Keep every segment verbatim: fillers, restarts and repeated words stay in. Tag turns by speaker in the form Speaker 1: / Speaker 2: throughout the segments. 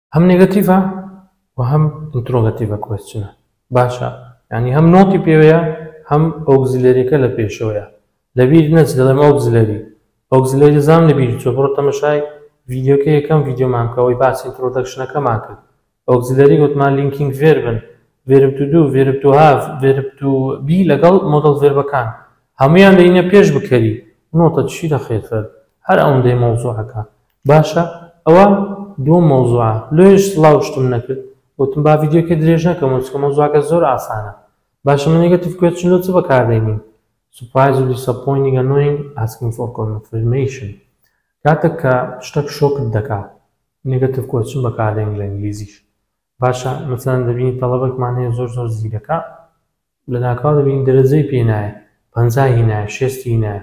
Speaker 1: هم نيجاتيفا وهم انتروغاتيفا كويستشنا باشا يعني هم نوتي بيويا هم اوكسيلاري كلا بيشويا لبير نزل لما اوكسيلاري اوكسيلاري زام نبير تشوفوا تماشاي فيديو كي كم فيديو معك او باس انترودكشن كماك اوكسيلاري قلت ما لينكينج فيربن verb to do verb to have verb to be لقل مودل فيرب كان هميان لينا بيش بكري نوتة تشي دخيل فرد هر اون دي موضوعك باشا او دوم موضوعه ليش طلعوشتم نكد وتم با فيديو كي دريج نكم وتسكو موضوعك زور عسانه باشا من نيجاتيف كويستشن لو تبقى كارديمين surprise or disappointing annoying asking for confirmation كاتك شتك شوك الدكا نيجاتيف كويستشن بكاردين بالانجليزيش باشا مثلا دبيني طلبك معناه زور زور زيركا لناكاو دبيني درجي بيناي پەنجا هینایە شێستی هینایە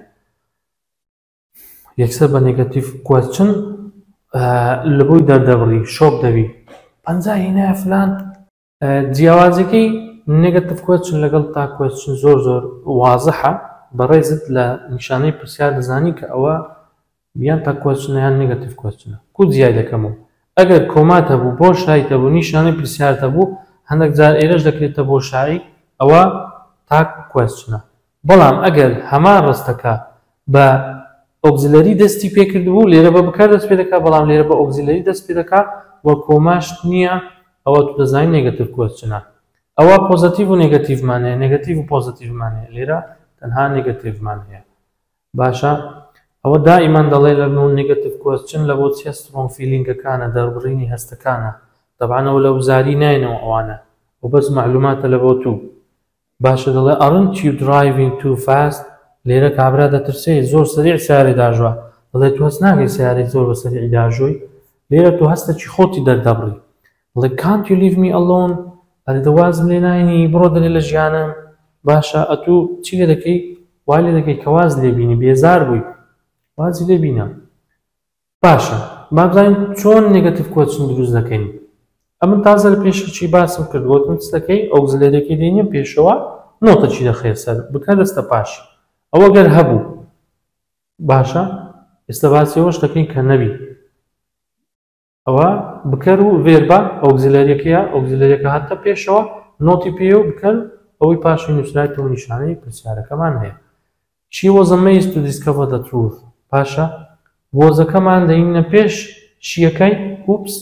Speaker 1: یەکسەر بە نێگەتیڤ کوێستچن لە بۆی دەردەبڕی شۆک دەبی پەنجا هینایە فلان جیاوازەکەی نێگەتیڤ کوێستچن لەگەڵ تا کوێستچن زۆر زۆر وازەحە بەڕێزت لە نیشانەی پرسیار دەزانی کە ئەوە یان تا کوێستچنە یان نێگەتیڤ کوێستچنە کو جیای دەکەمەوە ئەگەر کۆمات هەبوو بۆ شایت هەبوو نیشانەی پرسیار هەبوو هەندێک جار ئێرەش دەکرێتە بۆ شایی ئەوە تا کوێستچنە بەڵام ئەگەر هەمان ڕستەکە بە ئۆکسیلەری دەستی پێکردبوو لێرە بە بکار دەست پێ دەکات بەڵام لێرە بە ئۆکسیلەری دەست پێ دەکات وە کۆماش نییە ئەوە تو دەزانین نێگەتیڤ کوێستچنە ئەوە پۆزیتیڤ و نێگەتیڤمان هەیە نێگەتیڤ و پۆزیتیڤمان هەیە لێرە تەنها نێگەتیڤمان هەیە باشە ئەوە دائیمان دەڵێ لە نێگەتیڤ کوێستچن لە بۆ چیە سترۆنگ فیلینگەکانە دەربڕینی هەستەکانە دەبعانە ئەوە لە وزاری ناینەوە ئەوانە و بەس معلوماتە لە بۆ تو باشە دەڵێ aren't you driving too fast لێرە کابرا دەترسێ زۆر سەریع سیارەی داژوە دەڵێ تو هەست ناکەی سیارەی زۆر بە سەریعی داژۆی لێرە تو هەستێکی خۆتی دەردەبڕی دەڵێ can't you leave me alone ئەرێ دەوازم لێ ناینی بڕۆ دەرێ لە ژیانم باشە ئەتوو چی لێ دەکەی وای لێ دەکەی کە واز لێ بینی بێزار بووی وازی لێ بینە باشە با بزانین چۆن نێگەتیڤ کوێستچن دروست دەکەین ئەمن تازە لە پێشەچی باسم کرد گوتم چ دەکەی ئۆکسیلەریەکەی دێنی پێشەوە نۆتەچی دەخێ سەر بکە دەستە پاشی ئەوە گەر هەبوو باشە ئێستا باسی ئەوەش دەکەین کە نەبی ئەوە بکەر و ڤێربە ئۆکسیلەریەکەیە ئۆکسیلەریەکە هاتە پێشەوە نۆتی پێ و بکەر ئەوەی پاشی نووسرایەوە نیشانەی پرسیارەکەمان هەیە She was amazed to discover the truth پاشە وۆزەکەمان دەینە پێش شیەکەی ئوپس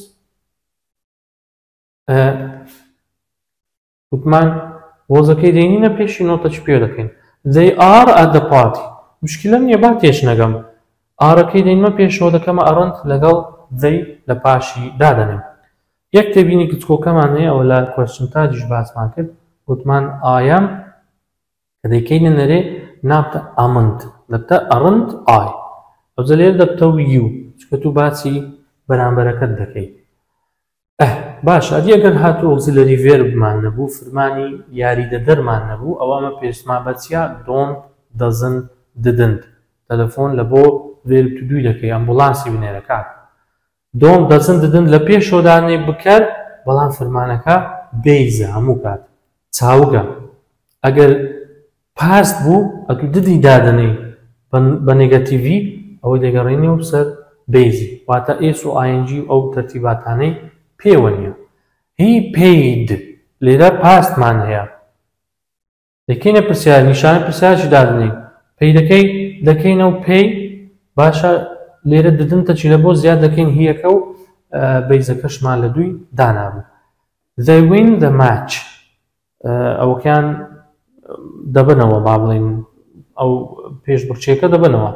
Speaker 1: وتمان وۆزەکەی دێنینە پێشی نۆتەچ پێ دەکەین they are at the party مشکلە نییە با تێش نەگەم ئارەکەی دێنمە پێشەوە دەکەمە ئەڕەند لەگەڵ they لە پاشی دادەنێم یەک تێبینی کچکۆکەمان هەیە ئەوە لە کوێستچن تاجیش باسمان کرد وتمان ئایەم کە دەیکەینە نەرێ نابتە ئەمند دەبتە ئەڕەند ئای ئەوجە لێرە دەبتە یو چکە تو باسی بەرامبەرەکەت دەکەی باش ئەدی ئەگەر هاتوو ئۆکسیلەری ڤێربمان نەبوو فرمانی یاریدەدەرمان نەبوو ئەوە ئەمە پێشمان بەچیا don't doesn't didn't تەلەفۆن لە بۆ ڤێرب تو دوی دەکەی ئەمبوڵانسی بنێرە کات don't doesn't didn't لە پێشەوەدانێ بکەر بەڵام فرمانەکە بێیزە هەموو کات چاوگە ئەگەر پاست بوو ئەتوو ددی دادەنەی بە نێگەتیڤی ئەوەی دەگەڕێنێ و سەر بێیزی واتە ئێس و ئاینجی و ئەو تەرتیباتانەی پێوە نییە he paid لێرە پاستمان هەیە دەکەینە پرسیار نیشانە پرسیارشی دادنێ پێی دەکەی دەکەینە و پێی باشە لێرە ددنتەچی لە بۆ زیاد دەکەین هیەکە و بەیزەکەشمان لە دووی دانابوو they win the match ئەوەکیان دەبنەوە با بڵێن ئەو پێش بڕچێکە دەبنەوە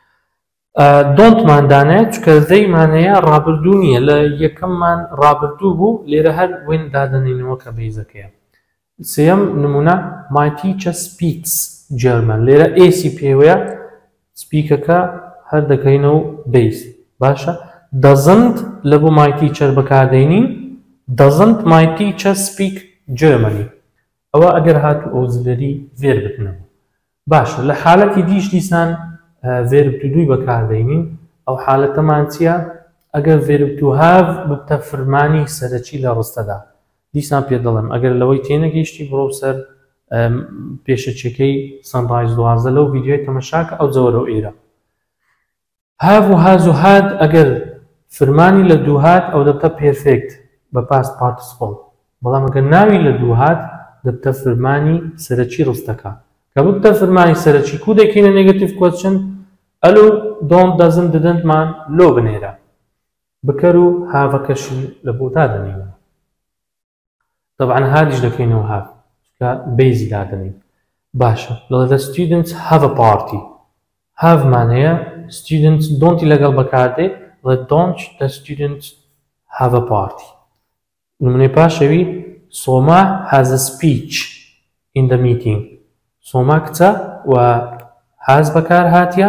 Speaker 1: دۆنتماندانێت چکە دەیمانەیە ڕابردوو نییە لە یەکەممان ڕابردوو بوو لێرە هەر وێن دادەنینەوە کە بەیزەکەیە سێەم نمونە my teacher speaks German لێرە ئێسی پێوەیە سپیکەکە هەر دەکەینەوە بەیز باشە doesn't لە بۆ my teacher بەکاردێنین doesn't my teacher speak Germany ئەوە ئەگەر هاتوو ئۆکسیلەری ڤێر بکنەوە باشە لە حالەتی دیش دیسان ڤێرب تو دوی بەکاردێنین ئەو حالەتەمان چییە ئەگەر ڤێرب تو هاڤ ببتە فرمانی سەرەکی لە ڕستەدا دیسان پێ دەڵێم ئەگەر لەوەی تێنەگەیشتی بڕۆ سەر پێشەچەکەی سەنڕایز دوازدە لەو ڤیدیۆی تەمەشاکە ئەو جەوەرە و ئێرە هاڤ و هاز و هاد ئەگەر فرمانی لە دوو هات ئەو دەبتە پێرفێکت بە پاست پارتیسیپڵ بەڵام ئەگەر ناوی لە دوو هات دەبتە فرمانی سەرەکی ڕستەکە کە ببتە فرمانی سەرەکی کو دەکەینە نێگەتیڤ کوێسچن ئەلو دۆنت دەزنت ددنتمان لۆ بنێرە بکەر و هاڤەکەشی لە بۆ دادەنێنەوە طبعا هادیش دەکەینەوە هاف کە بەیزی دادەنین باشە لەڵێ the students have a party هاڤمان هەیە students دۆنتی لەگەڵ بەکاردێ لە don't the students have a party نمونەی پاشەوی سۆما has a speech in the meeting سۆما کچە و has بەکار هاتیە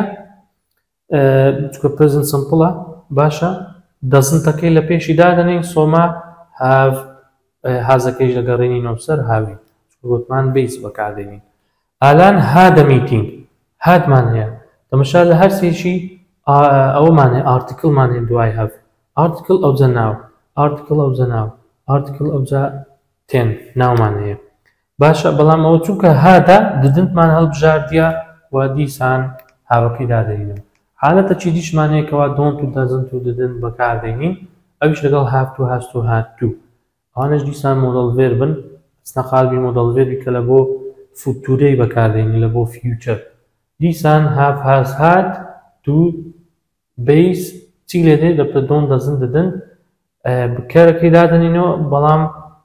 Speaker 1: چکە present simple باشە دەزنتەکەی لە پێشی دادەنین سۆما have هازەکەیش دەگەڕێنینەوە سەر هاوی گوتمان بەیس بەکاردێنین ئالان had a meeting هاتمان هەیە تەمەشا لە هەر سێشی ئەوەمان هەیە ئارتیکڵمان هەیە دوای هەف ئارتیکڵ ئەوجە ناو ئارتیکڵ ئەوجە ناو ئارتیکڵ ئەوجە تێن ناومان هەیە باشە بەڵام ئەوە چونکە هادا ددنتمان هەڵبژاردیە و دیسان هاوەکەی دادەینەوە حالەتە چی دیشمان هەیە کەوا دۆنت و دەزنت و ددن بەکاردێنین ئەویش لەگەڵ هاف و هاست و هاتوو ئەوانش دیسان مۆدەڵ ڤێر بن بستە قالبی مۆدەڵ ڤێری کە لە بۆ فوتورەی بەکاردێنی لە بۆ فیوچەر دیسان هاف هاز هات دوو بەیس چی لێ دێ دەبتە دۆنت دەزن ددن بکەرەکەی دادەنینەوە بەڵام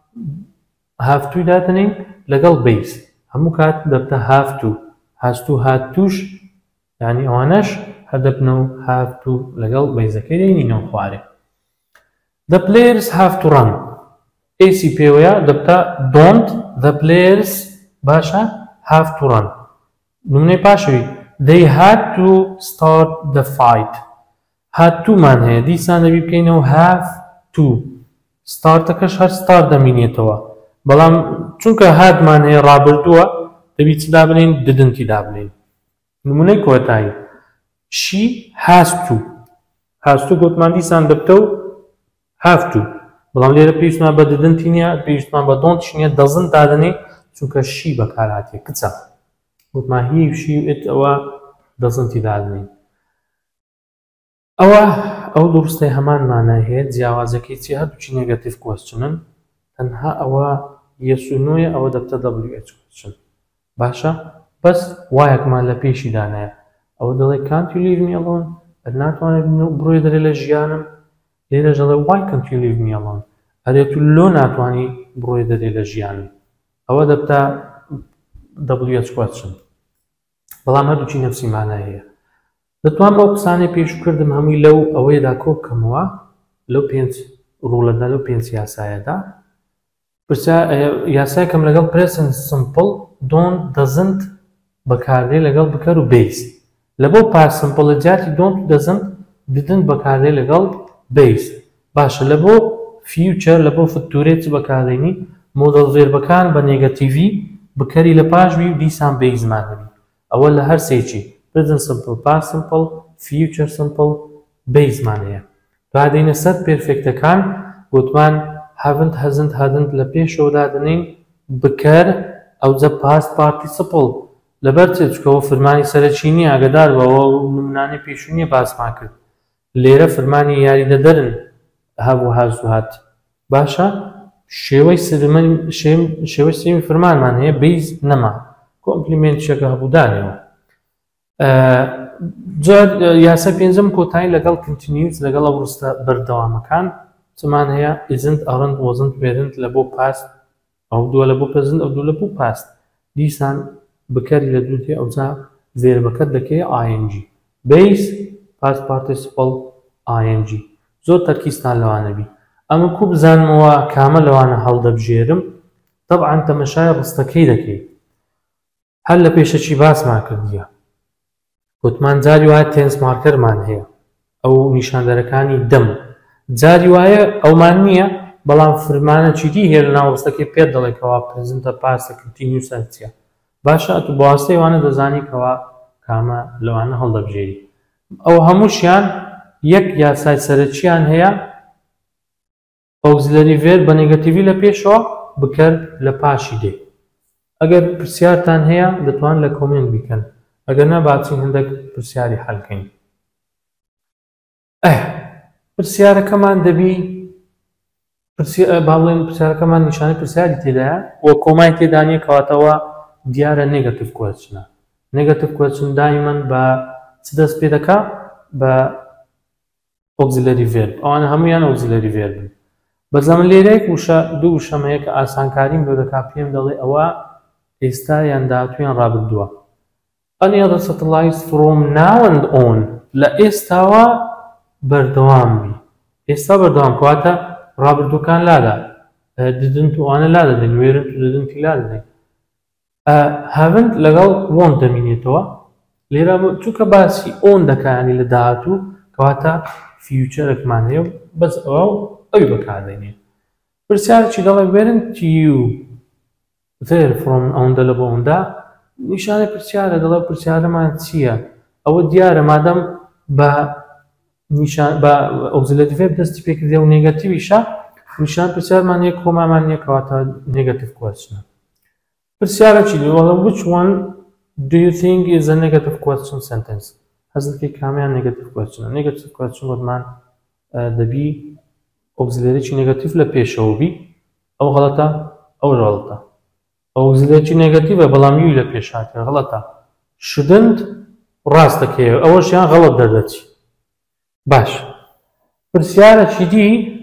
Speaker 1: هافتووی دادەنین لەگەڵ بەیس هەموو کات دەبتە هافتوو هاست و هاتووش یعنی ئەوانەش هەدەبنەوە هافتوو لەگەڵ بەیزەکەی دەینینەوە خوارێ the players have to run ئێسی پێوەیە دەبتە don't the players باشە have to run نمونەی پاشەوی they had to start the fight had to مان هەیە دیسان دەبی بکەینەوە have to ستارتەکەش هەر ستار دەمینێتەوە بەڵام چونکە هاتمان هەیە ڕابردووە دەبی چ دابنین ددنتی دابنین نمونەی کۆتایی she has to has to گوتمان دیسان دەبتە و have to بەڵام لێرە پێویستمان بە ددنتی نییە پێویستمان بە دۆنتیش نییە دەزن دادەنێ چونکە شی بەکار هاتیە کچە گوتمان هی و شی و ئێت ئەوە دەزنتی دادنین ئەوە ئەو دروستەی هەمانمانە هەیە جیاوازەکەی چی هەردووچی نێگەتیڤ کوێسچنن تەنها ئەوە یەس و نۆیە ئەوە دەبتە دەبلیو ئێچ کوێسچن باشە بەس وایەکمان لە پێشی دانایە ئەوە دەڵێ can't you leave me alone ناتوانێت بڕۆی دەرێ لە ژیانم لێرە دەڵێ why can't you leave me alone ئەرێت و لۆ ناتوانی بڕۆی دەرێ لە ژیانم ئەوە دەبتە دەبلیو ئێچ کوێسچن بەڵام هەردووچی نەفسیمانە هەیە دەتوانم ئەو قسانەی پێش کردم هەمووی لەو ئەوەیەدا کۆ بکەمەوە لەو پێنج ڕوڵەدا لەو پێنج یاسایەدا یاسایەکەم لەگەڵ present simple don't doesn't بەکاردێ لەگەڵ بکەر و base لە بۆ past simple جاتی don't doesn't didn't بەکاردێ لەگەڵ base باشە لە بۆ future لە بۆ فتورێت بەکاردێنی مۆدەڵ ڤێربەکان بە نێگەتیڤی بکەری لە پاشوی و دیسان base-مان هەبی ئەوە لە هەر سێکی present simple past simple future simple base-مان هەیە دوادەینە سەر پێرفێکتەکان گوتمان haven't hasn't hadn't لە پێشەوە دادنین بکەر ئەوجە past participle لەبەر چێ چکەوە فرمانی سەرەکی نییە ئاگادار بەوە نمونانەی پێشوونیە باسمان کرد لێرە فرمانی یاریدەدەرن هەبوو هاز و هات باشە شێوەی شێوەی سێمی فرمانمان هەیە بەیز نەما کۆمپلیمێنتێکە هەبوودانەوە یاسا پێنجەم کۆتایی لەگەڵ کنتینیوس لەگەڵ ئەو ڕستە بەردەوامەکان چمان هەیە isn't aren't wasn't weren't لە بۆ past ئەو دووە لە بۆ present ئەو دوو لە بۆ past دیسان بکەری لە دوو تێ ئەوجا ڤێربەکەت دەکەی ing base past participle ing زۆر تەرکیزتان لەوانە بی ئەمە کوو بزانمەوە کامە لەوانە هەڵدەبژێرم طبعا تەمەشای ڕستەکەی دەکەی هەر لە پێشەکی باسمان کردیە گوتمان جاری وایە تێنس مارکەرمان هەیە ئەو نیشاندەرەکانی دەم جاری وایە ئەومان نییە بەڵام فرمانە چیتی هەیە لە ناوەستەکەی پێت دەڵێکەوە پرزنتە پاسە کنتینیوسە چیە باشە ئەتو بۆ واستەی وانە دەزانی کەوا کامە لەوانە هەڵدەبژێری ئەو هەمووشیان یەک یاسای سەرەکییان هەیە ئۆکسیلەری ڤێر بە نێگەتیڤی لە پێشەوە بکەر لە پاشی دێ ئەگەر پرسیارتان هەیە دەتوان لە کۆمنت بیکەن ئەگەر نە باچین هەندێک پرسیاری حەلکەین ئەه پرسیارەکەمان دەبی با بڵێن پرسیارەکەمان نیشانەی پرسیاری تێدایە وە کۆمای تێدا نییە کەواتەوە دیارە نێگەتیڤ کوێسچنە. نێگەتیڤ کوێسچن دایمەن بە چ دەست پێ دەکا؟ بە ئۆکزیلەری ڤێرب. ئەوانە هەموویان ئۆکزیلەری ڤێربن. بەزەمە لێرەیەک وشە دوو وشەمەیە کە ئاسانکاریم بۆ دەکا پێم دەڵێ ئەوە ئێستا یان داهاتوویان ڕابردووە. Any other satellites from now and on لە ئێستاوە بەردەوام بی. ئێستا بەردەوام کەواتە ڕابردووەکان لادا didn't وانە لا دەدەین weren't و didn't لا دەدەین. haven't لەگەڵ won't دەمینێتەوە. لێرە چونکە باسی on دەکا یعنی لە داهاتوو کەواتە futureێکمان هەیە بەس ئەوە ئەوی بەکاردێنێ. پرسیارێکی دەڵێ weren't you there from ئەوەندە لە بۆ ئەوەندا نیشانەی پرسیارە دەڵێ پرسیارەمان چییە؟ ئەوە دیارە مادەم بە بە ئۆکزیلەری ڤێرب دەستی پێکردێ و نێگەتیڤیشە نیشان پرسیارمان هەیە کۆمامان نییە کەواتە نێگەتیڤ کوێسچنە. پرسیارێکی دووەڵە which one do you think is a negative question sentence؟ هەست دەکەی کامیان نێگەتیڤ کوێسچنە. نێگەتیڤ کوێسچن وتمان دەبی ئۆکزیلەریی نێگەتیڤ لە پێشەوە بی ئەو غەڵەتە ئەو غەڵەتە. ئۆکزیلەری نێگەتیڤە بەڵام یوی لە پێش هاتووە غەڵەتە. shouldn't ڕاستەکەیە ئەوەشیان غەڵەت دەردەچی. باش پرسیارێکی دی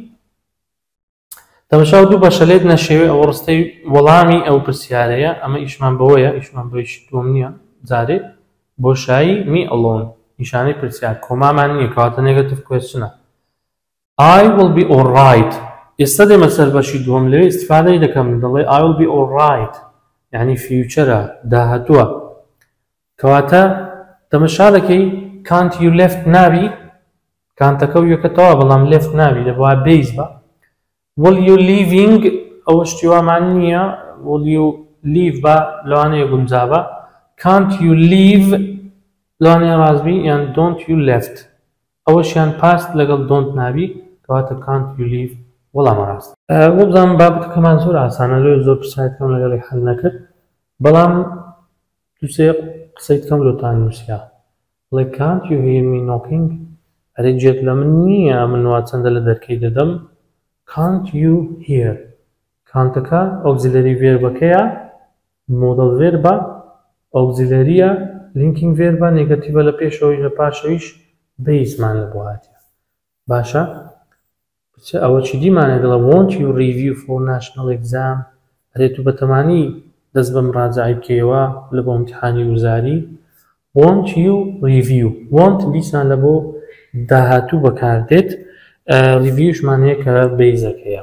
Speaker 1: تەماشا دوو بەشە لێت نەشێوێ ئەوە ڕستەی وەڵامی ئەو پرسیارەیە ئەمە ئیشمان بەوەیە ئیشمان بۆیشی دووەم نییە جارێ بۆشایی me alone نیشانەی پرسیار کۆمامان نییە کەواتە نێگەتیڤ کوێسچنە. I will be alright ئێستا دێمە سەر بەشی دووەم لەوێ ئیستیفادەی دەکەم دەڵێ I will be alright یعنی فیوچەرە داهاتووە کەواتە تەماشا دەکەی can't you left نابی کانتەکە و یەکەتەوە بەڵام left نابی دەبوا base بە. will you leaving ئەوە شتی وامان نییە will you leave بە لەوانەیە گونجابە can't you leave لەوانەیە ڕازبی یان don't you left ئەوەشیان past لەگەڵ don't نابی کەواتە can't you leave وەڵامە ڕاست. وە بزانم بابەتەکەمان زۆر ئاسانە لێ زۆر پرسیارەکەم لەگەڵی حەل نەکرد بەڵام دووسێ قسەی کەم لۆتان نووسیا بڵێ can't you hear me knocking ئەرێ جێت لە من نییە من وا چەندە لە دەرکەی دەدەم can't you hear کانتەکە ئۆکزیلەری ڤێربەکەیە مۆدەڵ ڤێربە ئۆکزیلەریە لینکینگ ڤێربە نێگەتیڤە لە پێشەوەی لە پاشەویش بەیزمان لە بۆ هاتیە. باشە ئەوە چی دیمانێ دەڵە won't you review for national exam ئەرێ تو بەتەمانی دەست بە مراجعی بکەیەوە لە بۆ ئیمتیحانی وزاری won't you review won't دیسان لە بۆ داهاتوو بەکاردێت ریڤیوشمان هەیە کە بەیزەکەیە.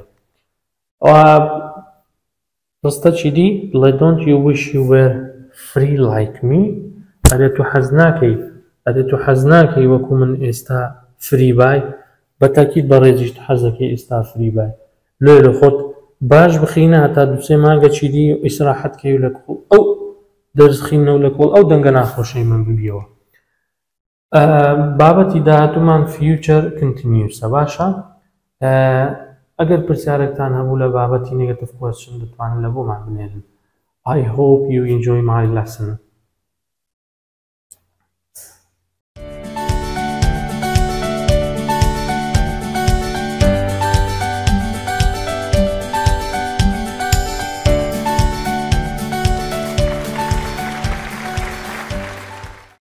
Speaker 1: ڕستە چی دی بڵێ don't you wish you were free like me ئەرێ تو حەز ناکەی ئەرێ تو حەز ناکەی وەکو من ئێستا فری بای بەتاکید بە ڕێزیش حەز دەکەی ئێستا فری بای لێ لە خۆت باش بخینە هەتا دووسێ مانگە چی دی و ئیسراحەت کەی لە کۆڵ ئەو دەرزخینەوە لە کۆڵ ئەو دەنگە ناخۆشەی من ببیەوە. بابەتی داهاتوومان فیوچەر کنتینیوسە باشە ئەگەر پرسیارێکتان هەبوو لە بابەتی نێگەتیڤ کوێسچن دەتوانن لە بۆمان بنێرن. I hope you enjoy my lesson.